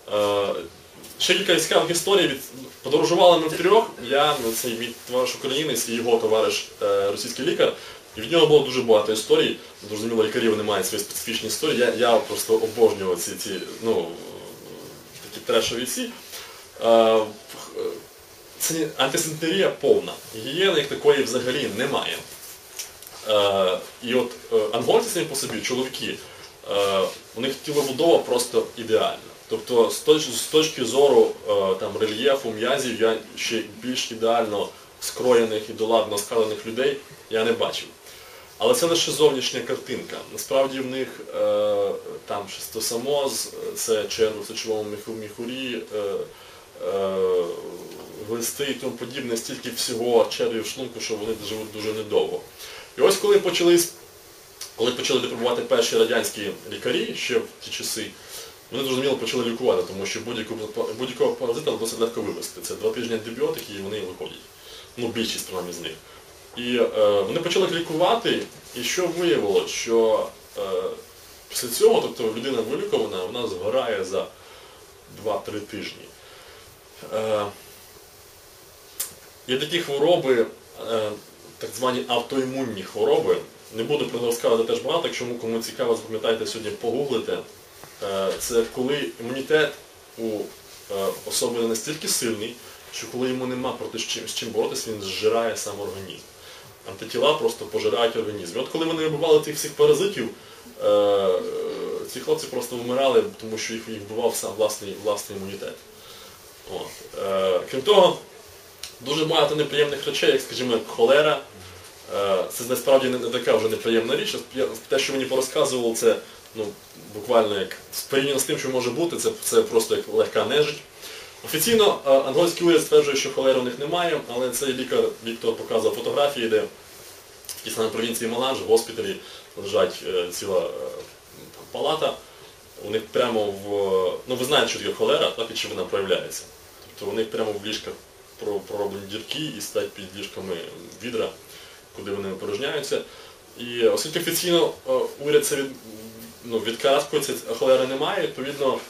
Ще кілька цікавих історій. Подорожували ми втрьох, я, цей мій товариш українець і його товариш російський лікар. І від нього було дуже багато історій. Зрозуміло, лікарі вони мають свої специфічні історії. Я просто обожнював ці такі трешові ці. Це антисанітарія повна. Гігієни як такої взагалі немає. І от ангольці самі по собі, чоловіки, у них тілобудова просто ідеальна. Тобто з точки зору рельєфу, м'язів, я ще більш ідеально скроєних і доладно скалених людей я не бачив. Але це лише зовнішня картинка. Насправді в них там шистосамоз, це черв в сечовому міхурі, глисти і тому подібне, стільки всього червів в шлунку, що вони живуть дуже недовго. І ось коли почали допробувати перші радянські лікарі ще в ті часи, вони зрозуміло почали лікувати, тому що будь-якого паразита досить легко вивести. Це 2 тижні антибіотики і вони виходять. Ну, більшість принаймні з них. І вони почали лікувати, і що виявилося, що після цього, тобто людина вилікована, вона згорає за 2-3 тижні. Є такі хвороби, так звані автоімунні хвороби. Не буду про це розказувати теж багато, якщо кому цікаво, запам'ятайте сьогодні, погуглите. Це коли імунітет у особи настільки сильний, що коли йому нема проти з чим боротися, він зжирає сам організм. Антитіла просто пожирають організм. І от коли вони вибивали тих всіх паразитів, ці хлопці просто вмирали, тому що їх вбивав сам власний імунітет. Крім того, дуже багато неприємних речей, як, скажімо, холера. Це насправді не така вже неприємна річ. Те, що мені порозказувало, це буквально як порівняно з тим, що може бути, це просто як легка нежить. Офіційно англійський уряд стверджує, що холери у них немає, але цей лікар Віктор показував фотографії, де в провінції Маланж, в госпіталі лежать ціла палата. У них прямо ви знаєте, що таке холера, так, і чи вона проявляється. Тобто у них прямо в ліжках пророблені дірки і стоять під ліжками відра, куди вони опорожняються. І оскільки офіційно уряд це відкараскується, холери немає, відповідно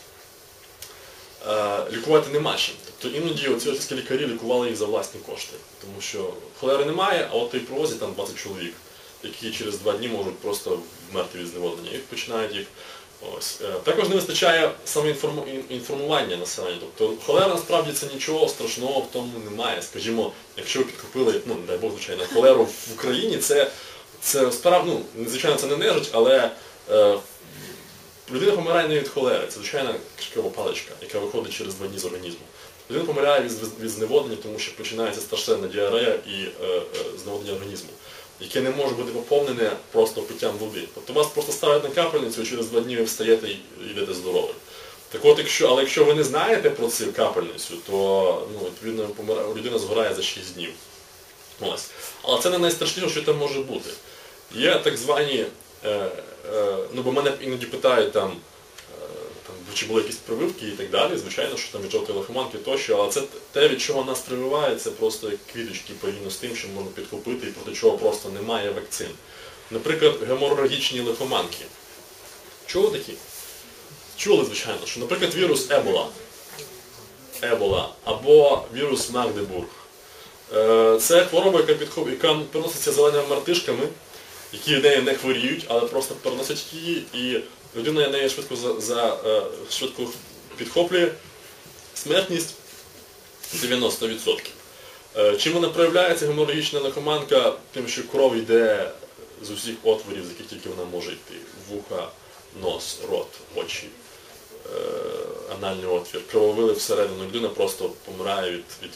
лікувати нема чим. Тобто іноді ці російські лікарі лікували їх за власні кошти. Тому що холери немає, а от і привозять там 20 чоловік, які через 2 дні можуть просто вмерти від зневоднення. І починають їх. Також не вистачає саме інформування населення. Тобто холера насправді це нічого страшного в тому немає. Скажімо, якщо ви підхопили, не дай Бог, звичайно, холеру в Україні, звичайно, це не нежить, але людина помирає не від холери, це звичайна кишкова паличка, яка виходить через 2 дні з організму. Людина помирає від зневоднення, тому що починається страшенна діарея і зневоднення організму, яке не може бути поповнене просто питтям води. Тобто вас просто ставлять на капельницю, і через 2 дні ви встаєте і йдете здоровим. Так от, якщо ви не знаєте про цю капельницю, то відповідно людина згорає за 6 днів. Але це не найстрашніше, що там може бути. Є так звані, бо мене іноді питають, чи були якісь прививки і так далі, звичайно, що там від жовтої лихоманки тощо, але це те, від чого нас прививає, це просто як квіточки порівняно з тим, що можна підхопити і проти чого просто немає вакцин. Наприклад, геморагічні лихоманки. Чули такі? Чули, звичайно, що, наприклад, вірус Ебола або вірус Магдебург. Це хвороба, яка переноситься зеленими мартишками, які в неї не хворіють, але просто переносять її, і людина неї швидко підхоплює. Смертність 90%. Чим вона проявляється, геморагічна лихоманка? Тим, що кров йде з усіх отворів, з яких тільки вона може йти. Вуха, нос, рот, очі, анальний отвір. Крововилив всередину, людина просто помирає від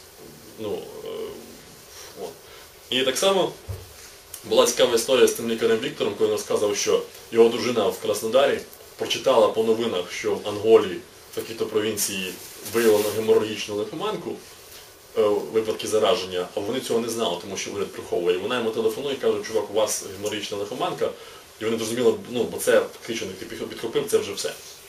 І так само була цікава історія з тим лікарем Віктором, коли він розказував, що його дружина в Краснодарі прочитала по новинах, що в Анголі, в такій-то провінції, виявлено геморагічну лихоманку, випадки зараження, а вони цього не знали, тому що уряд приховує. Вона йому телефонує і каже, чувак, у вас геморагічна лихоманка, і вони зрозуміли, бо це фактично ти підхопив, це вже все.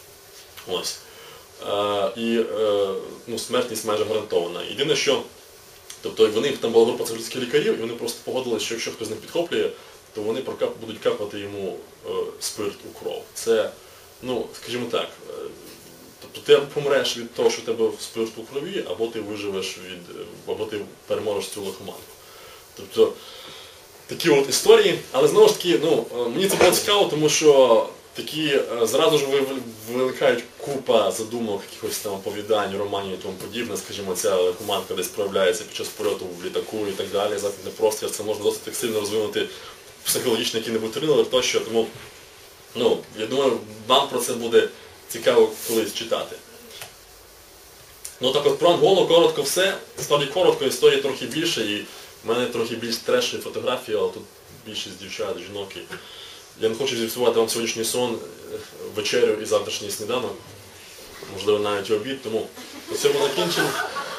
Смертність майже гарантована. Єдине, що тобто вони, там була група цивільських лікарів, і вони просто погодилися, що якщо хтось не підхоплює, то вони будуть капати йому спирт у кров. Це, скажімо так, Тобто ти або помреш від того, що в тебе спирт у крові, або ти виживеш або ти переможеш цю лихоманку. Тобто такі от історії, але знову ж таки, мені це було цікаво, тому що такі зразу ж виникають купа задумок, якихось там оповідань, романів і тому подібне. Скажімо, ця лихоманка десь проявляється під час польоту в літаку і так далі, західний простір, це можна досить так сильно розвинути психологічно який-небудь трилер тощо, тому я думаю, вам про це буде цікаво колись читати. Так от про Анголу коротко все, справді коротко, історії трохи більше, і в мене трохи більш трешові фотографії, але тут більшість дівчат, жінок. Я не хочу зіпсувати вам сьогоднішній сон, вечерю і завтрашній сніданок, можливо навіть і обід, тому на цьому закінчимо.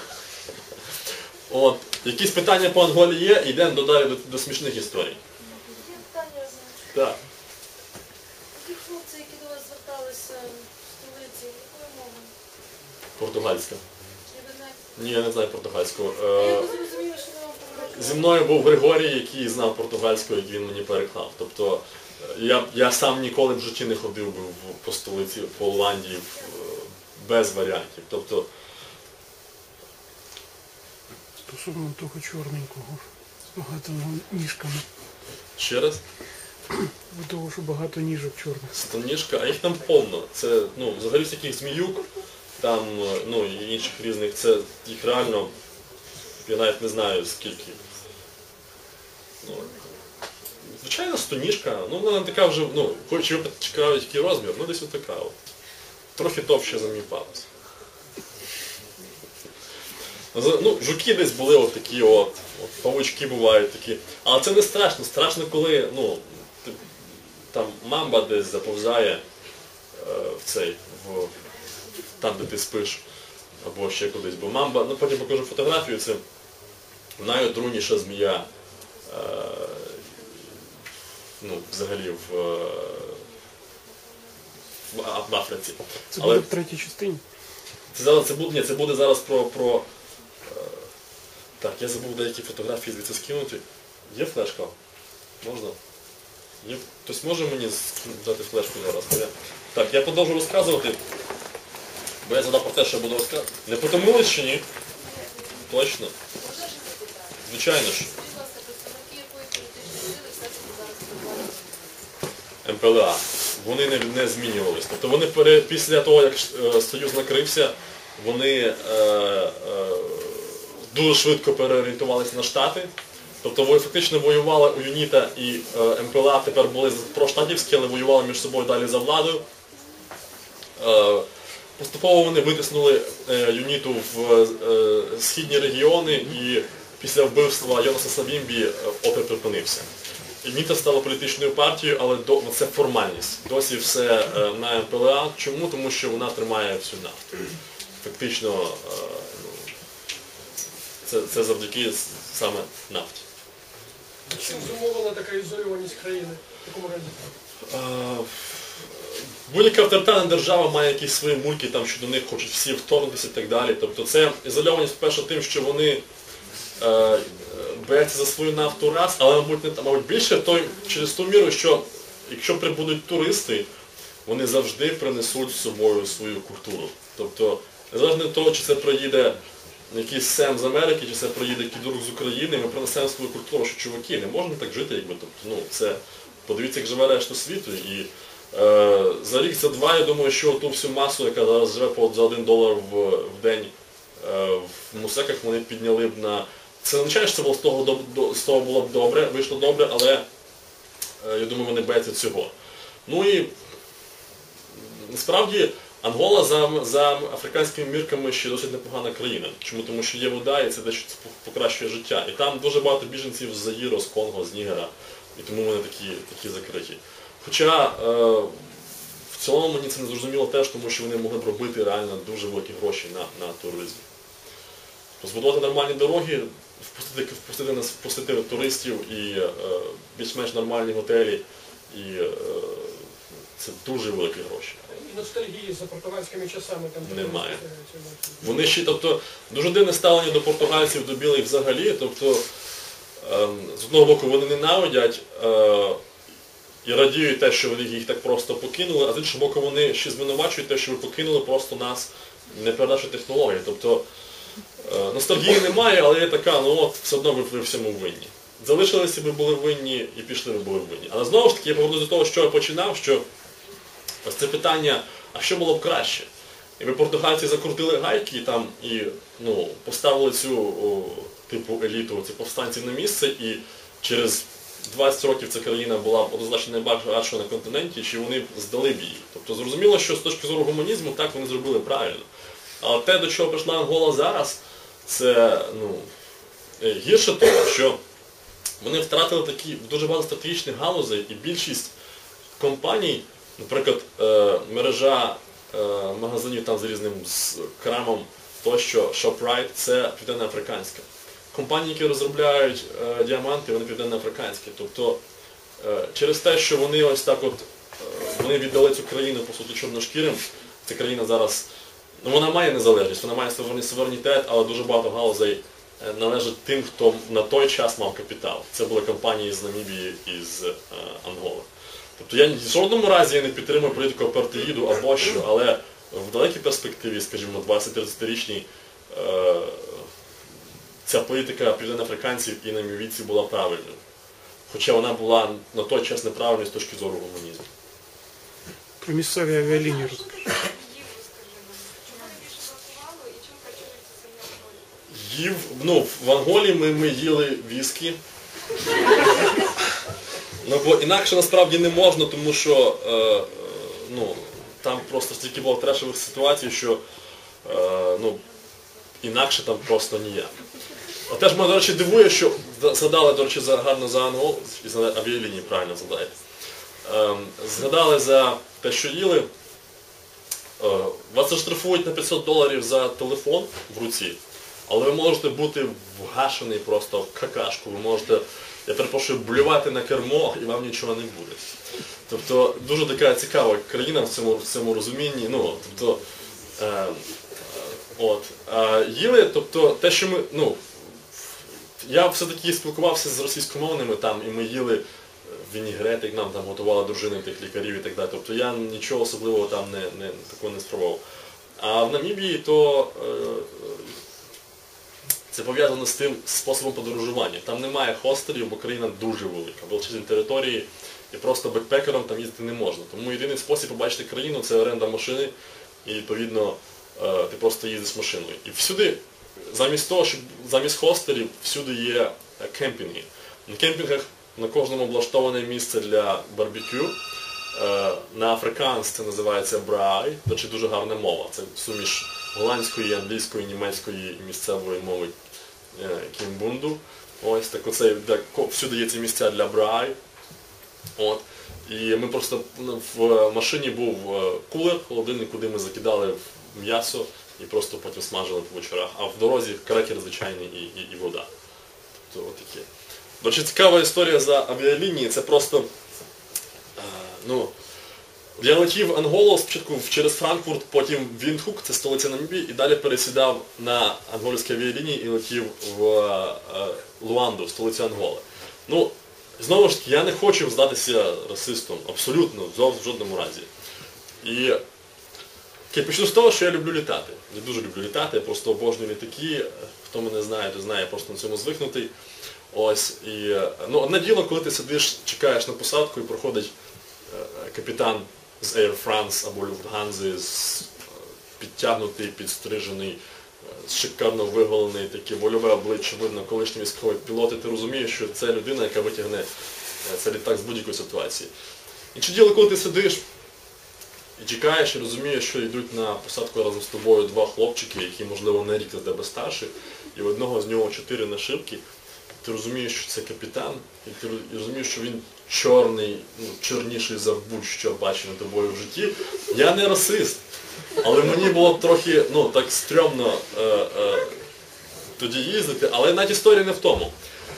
Якісь питання по Анголі є, йдемо далі до смішних історій. Є питання, Так. ті хлопці, які до вас зверталися в столиці, якою мовою? Португальська. І ви знаєте? Ні, я не знаю португальську. Я зрозуміла, що ви вам помогли. Зі мною був Григорій, який знав португальську, як він мені переклав. Тобто я сам ніколи в житті не ходив би по столиці, по Голландії без варіантів. Тобто Стосовно того чорненького, з багатими ніжками. ще раз, Від того, що багато ніжок чорних. станіжка, а їх там повно. Це взагалі всяких зміюк, там, і інших різних, це їх реально, я навіть не знаю скільки. Звичайно, стоніжка, вона така вже, хоч ви цікавить який розмір, десь отака от. Трохи товще за мій палець. Жуки десь були отакі от, павучки бувають такі. Але це не страшно. Страшно, коли, там мамба десь заповзає там, де ти спиш, або ще кудись. Бо мамба, потім покажу фотографію, це найотруйніша змія взагалі в Африці. Це буде в третій частині? Це буде зараз про... Так, я забув деякі фотографії звідси скинути. Є флешка? Можна? Хтось може мені дати флешку зараз? Так, я продовжу розказувати. Бо я задав про те, що я буду розказувати. Не потомились чи ні? Точно? Звичайно ж. Будь ласка, представники якої політичної сили все-таки зараз перебувають? МПЛА. Вони не змінювались. Тобто вони після того, як Союз накрився, вони дуже швидко переорієнтувалися на Штати. Тобто фактично воювали у ЮНІТА і МПЛА тепер були проштатівські, але воювали між собою далі за владу. Поступово вони витиснули ЮНІТу в східні регіони і після вбивства Йонаса Савімбі опір припинився. ЮНІТА стала політичною партією, але це формальність. Досі все на МПЛА. Чому? Тому що вона тримає всю нафту. Фактично це завдяки саме нафті. Чим зумовлена така ізольованість країни в такому разі? Будь-яка авторитарна держава має якісь свої мульки, там, що до них хочуть всі вторгнутися і так далі. Тобто це ізольованість, перше, тим, що вони беруться за свою нафту раз, але, мабуть, більше через ту міру, що якщо прибудуть туристи, вони завжди принесуть з собою свою культуру. Тобто, незалежно від того, чи це приїде якийсь Сем з Америки, чи це приїде кідрук з України, ми принесемо свою культуру, що чуваки, не можна так жити, якби. Тобто, це, подивіться, як живе решта світу. І за рік, за два, я думаю, що ту всю масу, яка зараз живе за $1 в день в мусеках, вони підняли б на... Це не означає, що з того було б добре, вийшло добре, але я думаю, вони бояться цього. І насправді Ангола за африканськими мірками ще досить непогана країна. Чому? Тому що є вода і це дещо покращує життя. І там дуже багато біженців з Заїру, з Конго, з Нігера. І тому вони такі закриті. Хоча в цілому мені це не зрозуміло теж, тому що вони могли б робити реально дуже великі гроші на туризмі. Збудувати нормальні дороги, впустити туристів і більш-менш нормальні готелі. І це дуже великі гроші. І ностальгії за португальськими часами там немає. Вони ще, тобто, дуже дивне ставлення до португальців, до білих взагалі. Тобто, з одного боку вони ненавидять і радіють те, що вони їх так просто покинули, а з іншого боку вони ще звинувачують те, що ви покинули просто нас, не передачу технології. Тобто ностальгії немає, але є така, ну от все одно ви всьому винні. Залишилися ви були винні і пішли ви були винні. Але знову ж таки я повернусь до того, що я починав, що ось це питання, а що було б краще? Якби португальці закрутили гайки там, і поставили цю типу еліту, ці повстанців на місце, і через 20 років ця країна була б однозначно найбагатшою на континенті, чи вони б здали б її. Тобто зрозуміло, що з точки зору гуманізму так вони зробили правильно. Але те, до чого прийшла Ангола зараз, це гірше того, що вони втратили такі дуже багато стратегічних галузей, і більшість компаній, наприклад, мережа магазинів там з різним крамом тощо, ShopRite, це південноафриканська. Компанії, які розробляють діаманти, вони південноафриканські. Тобто через те, що вони ось так от, вони віддали цю країну, по суті, чорношкірим, ця країна зараз, вона має незалежність, вона має суверенітет, але дуже багато галузей належить тим, хто на той час мав капітал. Це були компанії з Намібії і з Анголи. Тобто я в жодному разі не підтримую політику апартеїду або що, але в далекій перспективі, скажімо, 20-30-річній, ця політика південноафриканців і намібійців була правильною. Хоча вона була на той час неправильною з точки зору гуманізму. Про місцеві авіалінії розкажи. Їв, в Анголі ми їли віскі. Бо інакше насправді не можна, тому що там просто стільки було трешових ситуацій, що інакше там просто ніяк. Теж мене, до речі, дивує, що згадали, до речі, гарно за Анголу, і за авіалінії правильно згадаєте. Згадали за те, що їли. Вас заштрафують на $500 за телефон в руці, але ви можете бути вгашений просто в какашку, ви можете, я перепрошую, блювати на кермо і вам нічого не буде. Тобто дуже така цікава країна в цьому розумінні. Їли, тобто те, що ми, я все-таки спілкувався з російськомовними там, і ми їли вінігрет, як нам там готували дружини тих лікарів і так далі. Тобто я нічого особливого там такого не спробував. А в Намібії то це пов'язано з тим способом подорожування. Там немає хостелів, бо країна дуже велика, величезні території, і просто бекпекером там їздити не можна. Тому єдиний спосіб побачити країну – це оренда машини, і відповідно ти просто їздиш машиною. І всюди, замість хостелів, всюди є кемпінги. На кемпінгах на кожному облаштоване місце для барбекю. На африканськ це називається браай, до речі, дуже гарна мова. Це суміш голландської, англійської, німецької і місцевої мови кімбунду. Ось так оце, всюди є ці місця для браай. І ми просто в машині був кулер, холодильник, куди ми закидали м'ясо і просто потім смажили по вечорах. А в дорозі крекер звичайний і вода. Тобто отаке. До речі, цікава історія за авіалінії, це просто, я летів в Анголу спочатку через Франкфурт, потім в Віндхук, це столиця Намібії, і далі пересідав на ангольські авіалінії і летів в Луанду, столицю Анголи. Знову ж таки, я не хочу здатися расистом, абсолютно, в жодному разі. І я почну з того, що я люблю літати. Я дуже люблю літати, я просто обожнюю літаки. Хто мене знає, то знає, я просто на цьому звикнутий. Одне діло, коли ти сидиш, чекаєш на посадку і проходить капітан з Air France або Lufthansa, підтягнутий, підстрижений, шикарно виголений, таке вольове обличчя, видно, колишній військовий пілот, і ти розумієш, що це людина, яка витягне цей літак з будь-якої ситуації. Інше діло, коли ти сидиш і чекаєш, і розумієш, що йдуть на посадку разом з тобою два хлопчики, які, можливо, на рік за тебе старші, і в одного з нього 4 нашивки. Ти розумієш, що це капітан, і ти розумієш, що він чорний, чорніший за будь-що бачене тобою в житті. Я не расист, але мені було трохи, так стрьомно тоді їздити, але навіть історія не в тому.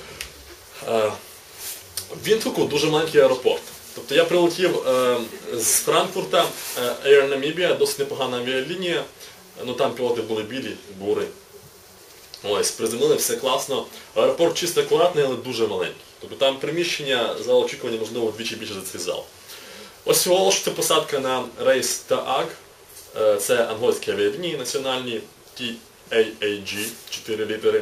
В Віндхуку дуже маленький аеропорт. Тобто я прилетів з Франкфурта, Air Namibia, досить непогана авіалінія, там пілоти були білі, бури. Приземлили, все класно. Аеропорт чисто акуратний, але дуже маленький. Тобто там приміщення, зал очікування, можливо, вдвічі більше за цей зал. Ось цього це посадка на рейс ТААГ, це англійські авіалінії національні, TAAG, 4 літери.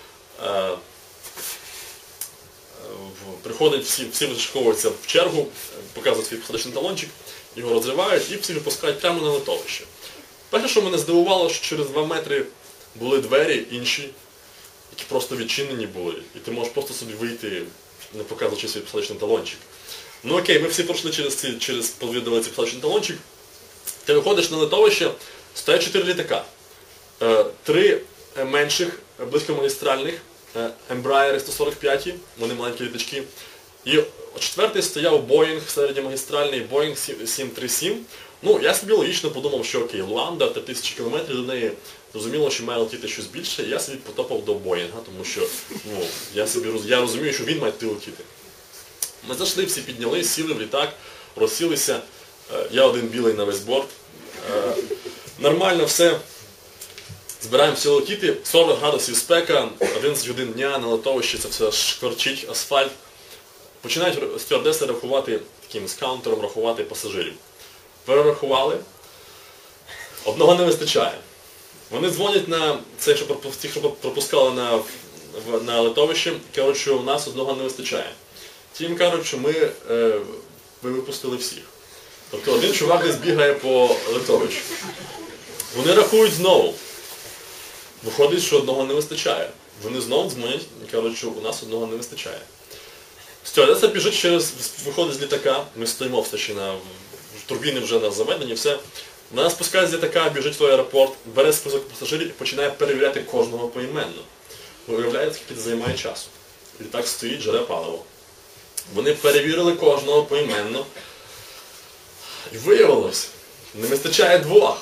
Приходять всі вишиковуються в чергу, показують свій посадочний талончик, його розривають і всі випускають прямо на литовище. Перше, що мене здивувало, що через 2 метри були двері інші, які просто відчинені були, і ти можеш просто собі вийти, не показуючи свій посадочний талончик. Ну окей, ми всі пройшли через повідомили цей посадочний талончик. Ти виходиш на литовище, стоять 4 літака. 3 менших, близькомагістральних, Embraer 145, вони маленькі літачки. І 4-й стояв Boeing, середньомагістральний Boeing 737. Ну, я собі логічно подумав, що окей, Луанда, 3000 кілометрів до неї, зрозуміло, що має летіти щось більше, і я собі потопав до Боїнга, тому що я розумію, що він має летіти. Ми зайшли, всі підняли, сіли в літак, розсілися, я один білий на весь борт. Нормально все. Збираємося летіти, 40 градусів спека, 11 годин дня, на литовищі це все шкварчить, асфальт. Починають стюардеси рахувати, таким скаунтером рахувати пасажирів. Перерахували, одного не вистачає. Вони дзвонять на цих, що пропускали на литовище, кажуть, що у нас одного не вистачає. Ті їм кажуть, що ми випустили всіх. Тобто один чувак десь бігає по литовищу. Вони рахують знову. Виходить, що одного не вистачає. Вони знову дзвонять і кажуть, що у нас одного не вистачає. Стюардеса біжить виходить з літака, ми стоїмо все турбіни вже на заведенні, все. Вона спускає з літака, біжить в аеропорт, бере список пасажирів і починає перевіряти кожного поіменно. Виявляється, скільки це займає часу. Літак стоїть, жере паливо. Вони перевірили кожного поіменно. І виявилось, не вистачає 2.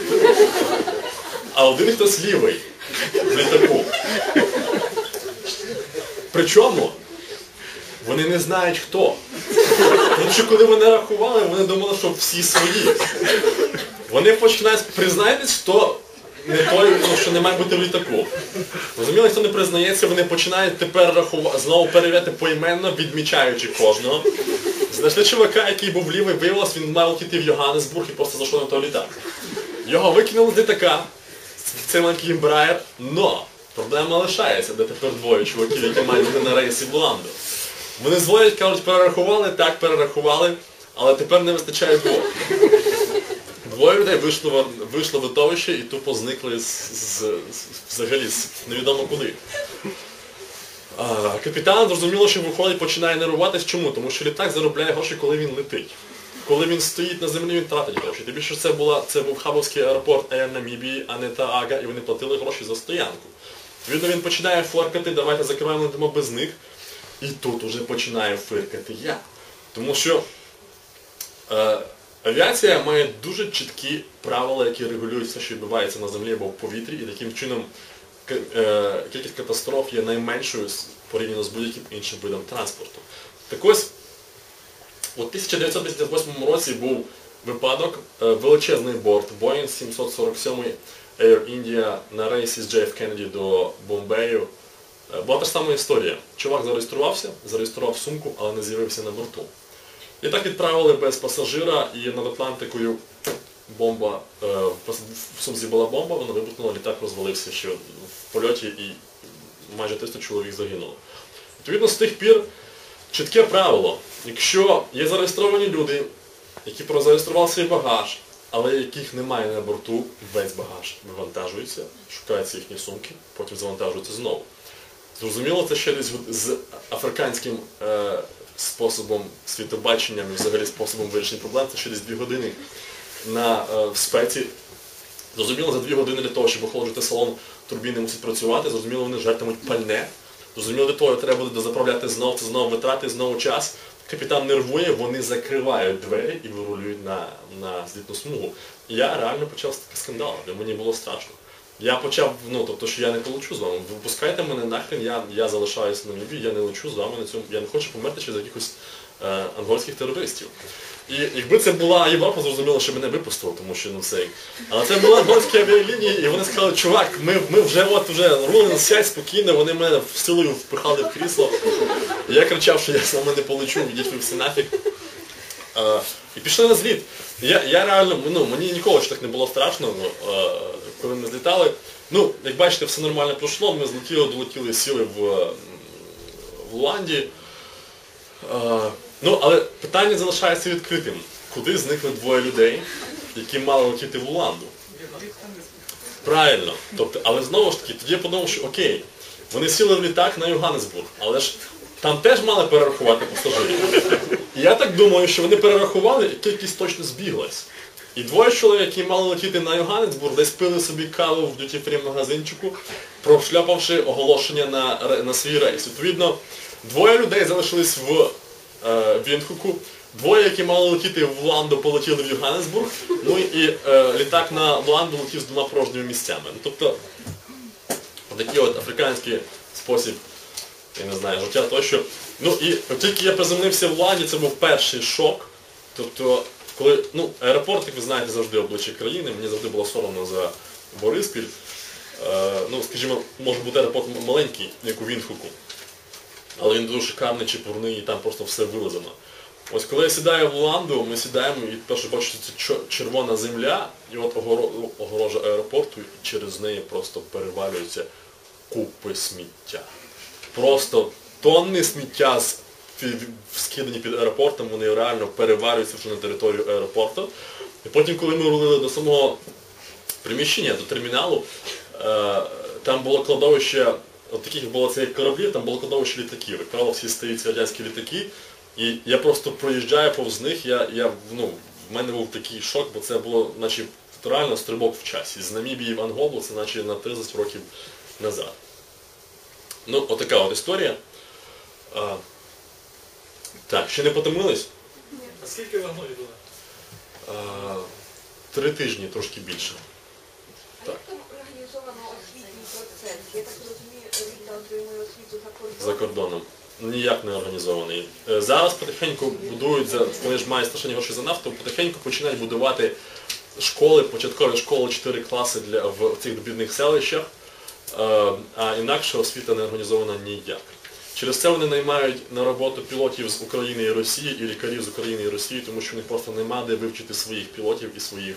А один хтось лівий в літаку. Причому вони не знають хто. Тому що коли вони рахували, вони думали, що всі свої. Вони починають, признайтесь, хто не той, що не має бути в літаку. Розуміли, хто не признається, вони починають тепер рахувати, знову перевіряти поіменно, відмічаючи кожного. Знайшли чувака, який був лівий, виявилось, він мав летіти в Йоганнесбург і просто зайшов на той літак. Його викинули з літака, цей маленький Embraer, но проблема лишається, де тепер 2 чуваків, які мають бути на рейсі в Луанду. Вони дзвонять, кажуть, перерахували, так, перерахували, але тепер не вистачає 2. 2 людей вийшло в литовище і тупо зникли взагалі невідомо куди. Капітан, зрозуміло, що виходить, починає нервуватись. Чому? Тому що літак заробляє гроші, коли він летить. Коли він стоїть на землі, він тратить гроші. Тим більше це був хабовський аеропорт Air Namibia, а не ТААГа, і вони платили гроші за стоянку. Відповідно, він починає форкати, давайте закриваємо, летимо без них. І тут уже починаю фиркати я. Тому що авіація має дуже чіткі правила, які регулюють все, що відбувається на землі або в повітрі, і таким чином кількість катастроф є найменшою порівняно з будь-яким іншим видом транспорту. Так ось, у 1958 році був випадок, величезний борт Boeing 747 Air India на рейсі з JF Kennedy до Бомбею. Була та ж сама історія. Чувак зареєстрував сумку, але не з'явився на борту. І так відправили без пасажира, і над Атлантикою бомба, в сумці була бомба, вона вибухнула, літак розвалився ще в польоті і майже 300 чоловік загинуло. Відповідно, з тих пір чітке правило, якщо є зареєстровані люди, які прозареєстрували свій багаж, але яких немає на борту, весь багаж вивантажується, шукаються їхні сумки, потім завантажуються знову. Зрозуміло, це ще десь з африканським способом світобачення і взагалі способом вирішення проблем, це ще десь 2 години в спеці. Зрозуміло, за 2 години для того, щоб охолоджувати салон, турбіни мусять працювати, зрозуміло, вони жертимуть пальне. Зрозуміло, для того треба буде дозаправляти знову, це знову витрати, знову час. Капітан нервує, вони закривають двері і вирулюють на злітну смугу. І я реально почав скандал, мені було страшно. Я почав, тобто, що я не полечу з вами, випускайте мене нахрен, я залишаюся на небі, я не лечу з вами на цьому, я не хочу померти через якихось ангольських терористів. І якби це була Європа, зрозуміло, що мене випустили, тому що Але це були ангольські авіалінії, і вони сказали, чувак, ми вже рулили, сядь спокійно, вони мене силою впихали в крісло. І я кричав, що я саме не полечу, відійшли всі нафіг. І пішли на зліт. Я реально, мені ніколи ж так не було страшно, коли ми злітали. Як бачите, все нормально пройшло, ми злетіли, долетіли, сіли в Луанді. Але питання залишається відкритим. Куди зникли двоє людей, які мали летіти в Луанду? Правильно. Але знову ж таки, тоді я подумав, що окей, вони сіли в літак на Йоганнесбург, але ж там теж мали перерахувати пасажирів. І я так думаю, що вони перерахували, і кількість точно збіглась. І двоє чоловік, які мали летіти на Йоганнесбург, десь пили собі каву в дюті-фрі магазинчику, прошляпавши оголошення на свій рейс. Відповідно, двоє людей залишились в Віндхуку, двоє, які мали летіти в Луанду, полетіли в Йоганнесбург, і літак на Луанду летів з 2 порожніми місцями. Тобто, такий от африканський спосіб, я не знаю, життя тощо. І тільки я приземлився в Луанді, це був перший шок. Тобто, коли, аеропорт, як ви знаєте, завжди обличчя країни, мені завжди було соромно за Бориспіль. Скажімо, може бути аеропорт маленький, як у Віндхуку, але він дуже шикарний, чепурний, і там просто все вилазено. Ось коли я сідаю в Луанду, ми сідаємо і перше бачу, це червона земля, і от огорожа аеропорту, і через неї просто перевалюються купи сміття. Просто тонни сміття скидані під аеропортом, вони реально перевалюються вже на територію аеропорту. І потім, коли ми рулили до самого приміщення, до терміналу, там було кладовище, от таких було це як кораблі, там було кладовище літаків. Як правило, всі стоять радянські літаки. І я просто проїжджаю повз них, в мене був такий шок, бо це було, наче, реально стрибок в часі. З Намібії в Анголу це наче на 30 років назад. Отака от історія. Так, ще не потомились? А скільки ви в Анголі були? 3 тижні, трошки більше. А як там організовано освітній процес? Я так розумію, Ріта отримує освіту за кордоном? За кордоном. Ніяк не організований. Зараз потихеньку будують, вони ж мають страшні гроші за нафту, потихеньку починають будувати школи, початкові школи, 4 класи в цих бідних селищах, а інакше освіта не організована ніяк. Через це вони наймають на роботу пілотів з України і Росії і лікарів з України і Росії, тому що в них просто нема де вивчити своїх пілотів і своїх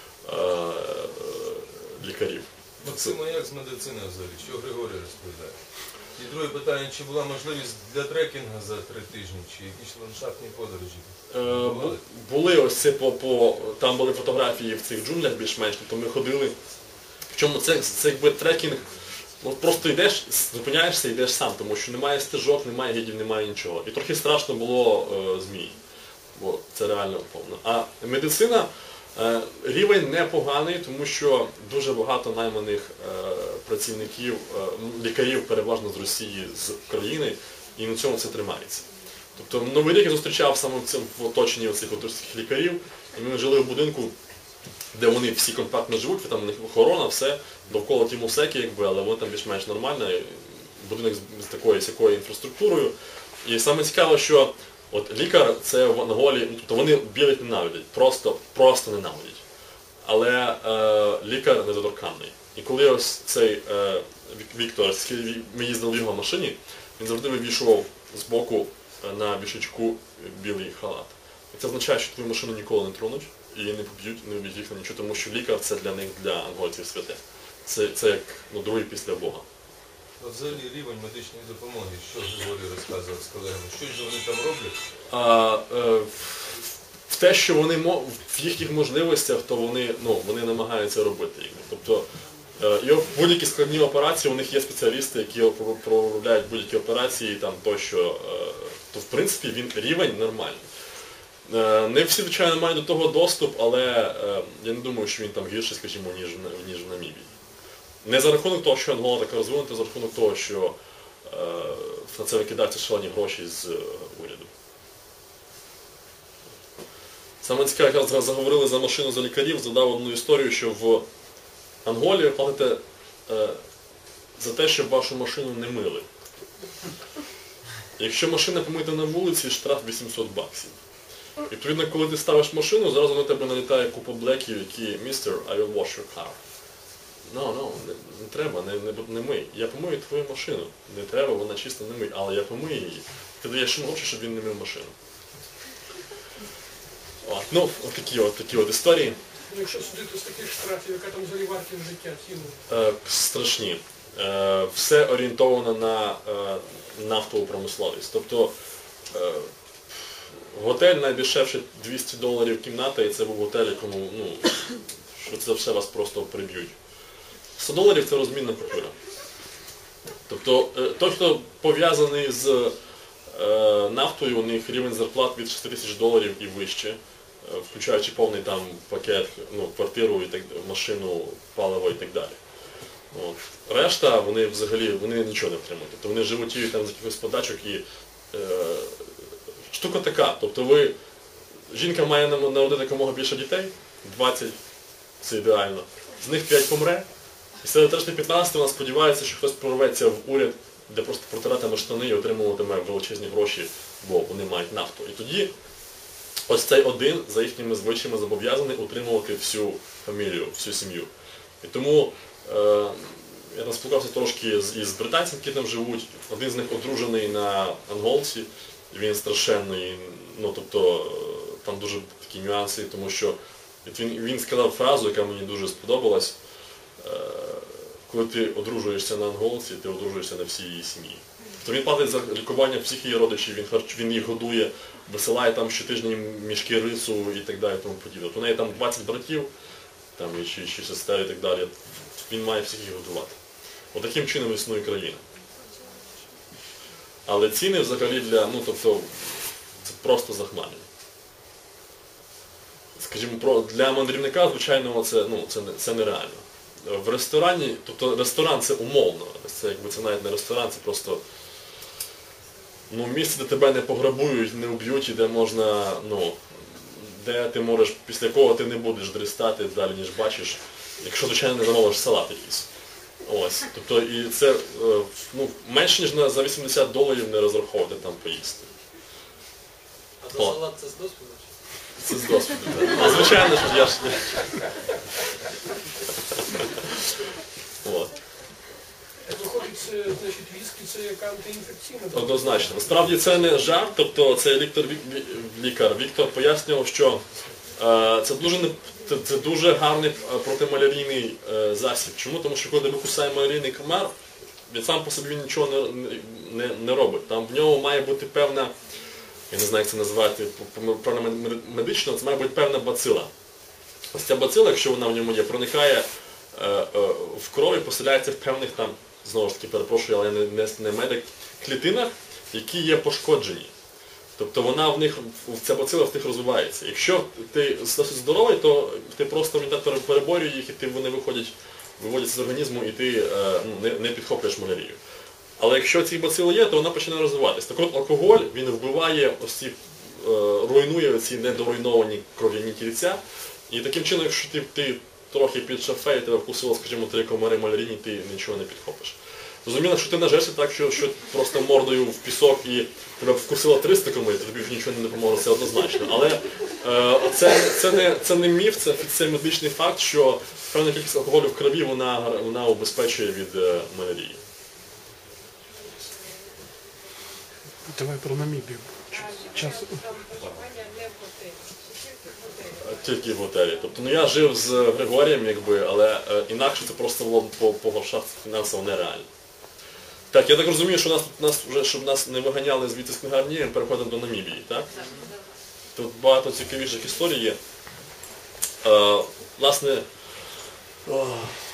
лікарів. Максима, як з медициною взагалі? Що Григорій розповідає? І друге питання, чи була можливість для трекінгу за 3 тижні, чи якісь ландшафтні подорожі? Були ось це там були фотографії в цих джунглях більш-менш, тобто ми ходили. Причому це якби трекінг, просто йдеш, зупиняєшся і йдеш сам, тому що немає стежок, немає гідів, немає нічого. І трохи страшно було змій, бо це реально повно. А медицина, рівень непоганий, тому що дуже багато найманих працівників, лікарів переважно з Росії, з України, і на цьому це тримається. Тобто Новий рік я зустрічав саме в оточенні оцих лікарів, і ми жили в будинку, де вони всі компактно живуть, там у них охорона, все, довкола ті мусеки, але вони там більш-менш нормально, будинок з такою сякою інфраструктурою. І саме цікаво, що лікар це в Анголі, тобто вони білих ненавидять, просто ненавидять. Але лікар недоторканний. І коли ось цей Віктор, ми їздили в його машині, він завжди вивішував з боку на вішачку білий халат. І це означає, що твою машину ніколи не тронуть, і її не поб'ють, не вб'ють їх на нічого, тому що лікар це для них, для ангольців святе. Це як другий після Бога. Взагалі рівень медичної допомоги, що Григорій розказував з колегами, що ж вони там роблять? В те, що вони в їхніх можливостях, то вони намагаються робити. Тобто і в будь-які складні операції у них є спеціалісти, які проробляють будь-які операції, там тощо, то в принципі рівень нормальний. Не всі, звичайно, мають до того доступ, але я не думаю, що він там гірший, скажімо, ніж в Намібії. Не за рахунок того, що Ангола така розвинута, а за рахунок того, що на це викидаються шалені гроші з уряду. Саме цікаво, якраз заговорили за машину, за лікарів, задав одну історію, що в Анголі ви платите за те, щоб вашу машину не мили. Якщо машина помита на вулиці, штраф $800. Відповідно, коли ти ставиш машину, зразу на тебе налітає купа блеків, які «Містер, I will wash your car». Не треба, не мий. Я помию твою машину. Не треба, вона чисто не мий, але я помию її. Ти даєш йому гроші, щоб він не мив машину. От такі історії. Ну, якщо судити з таких штрафів, яка там взагалі вартість життя, ціну? Страшні. Все орієнтовано на нафтову промисловість. Тобто готель найдешевше $200 кімната, і це був готель, якому, що це все вас просто приб'ють. $100 це розмінна купюра. Тобто той, хто пов'язаний з нафтою, у них рівень зарплат від $6000 і вище, включаючи повний там пакет, квартиру, машину, паливо і так далі. Решта, вони взагалі нічого не отримують. Тобто вони животіють там з якихось подачок і штука така. Тобто жінка має народити якомога більше дітей, 20, це ідеально. З них 5 помре. І серед решти 15 вона сподівається, що хтось прорветься в уряд, де просто протиратиме штани і отримуватиме величезні гроші, бо вони мають нафту. І тоді ось цей один за їхніми звичаями зобов'язаний утримувати всю фамілію, всю сім'ю. І тому я там спілкувався трошки із британцями, які там живуть. Один з них одружений на анголці, і він страшенний, тобто там дуже такі нюанси, тому що він сказав фразу, яка мені дуже сподобалась. Коли ти одружуєшся на анголці, ти одружуєшся на всій її сім'ї. Тобто він платить за лікування всіх її родичів, він їх годує, висилає там щотижні мішки рису і так далі, тому подібне. У неї там 20 братів, чи сестер і так далі. Він має всіх їх годувати. Отаким чином існує країна. Але ціни взагалі це просто захмарні. Скажімо, для мандрівника, звичайно, це нереально. В ресторані, тобто ресторан це умовно, це навіть не ресторан, це просто місце, де тебе не пограбують, не вб'ють, і де можна, де ти можеш, після кого ти не будеш дрістати далі, ніж бачиш, якщо, звичайно, не замовиш салат якийсь. Ось, тобто, і це, менше, ніж за $80 не розраховувати там поїсти. А за салат це з досвіду? Це з досвіду, так. Звичайно, що я ж... Виходить, значить, віскі це як антиінфекційна? Однозначно. Насправді це не жарт, тобто це лікар Віктор пояснював, що це дуже гарний протималярійний засіб. Чому? Тому що коли викусає малярійний комар, він сам по собі нічого не робить. Там в ньому має бути певна, я не знаю, як це називати, медично, це має бути певна бацила. Ось ця бацила, якщо вона в ньому є, проникає в кров і поселяється в певних там, знову ж таки, перепрошую, але я не медик, клітинах, які є пошкоджені. Тобто вона в них, ця бацила в них розвивається. Якщо ти досить здоровий, то ти просто імунітет переборює їх, і вони виводяться з організму, і ти не підхоплюєш малярію. Але якщо ці бацили є, то вона починає розвиватися. Так от алкоголь, він вбиває руйнує ці недоруйновані кров'яні тільця. І таким чином, якщо ти трохи під шафею, тебе вкусило, скажімо, 3 комари малярійні, ти нічого не підхопиш. Зрозуміло, що ти нажешся так, що просто мордою в пісок і тебе вкусило 300 комарів, то тобі нічого не допоможе, це однозначно. Але це не міф, це медичний факт, що певна кількість алкоголю в крові, вона убезпечує від малярії. Давай про Намібію. Час. Тільки в готелі. Тобто, я жив з Григорієм, але інакше це просто було погоршати фінансово нереально. Так, я так розумію, що щоб нас не виганяли звідти з книгарні, ми переходимо до Намібії, так? Тут багато цікавіших історій є. Власне,